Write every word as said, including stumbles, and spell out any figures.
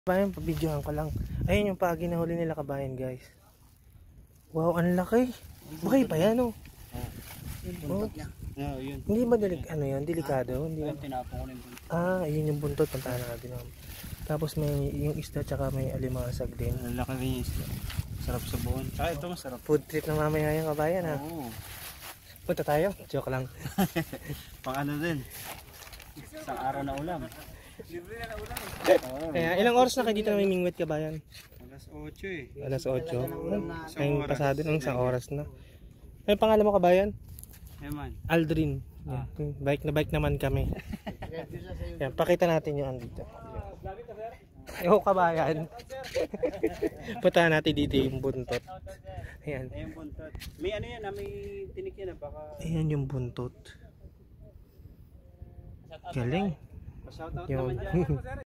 Kabayan, pabidyohan ko lang. Ayun yung pagi na huli nila kabayan, guys. Wow, ang laki. Buhay pa yan, oh. Oh. No, yun. Hindi ba delik ano yan, delikado? Hindi Ayun, tinapon ko na yung buntot. Ah, ayun yung buntot, puntahan natin. Tapos may yung isda tsaka may alimasag din. Ang laki rin yung isda. Sarap sa buwan. Tsaka ito masarap. Food trip na mamaya yung kabayan, ha. Oo. Punta tayo? Joke lang. Pang ano din. Isang araw na ulam. Libre na na ulam. Oo. Kaya ilang oras na kayo dito namimingwit kabayan? Alas otso eh. Alas otso. Isang Ayun, oras. pasado ng isang oras na. Ay, pangalan mo kabayan? Eman. Aldrin. Yeah. Bike na bike naman kami. Yan, pakita natin yung andito. Yo kabayan. Punta natin dito yung buntot. Ayan. Ayun buntot. May ano yan, ah, may tinik yan ah, baka... Ayan yung buntot. Galing. Pa-shoutout Yun. naman dyan.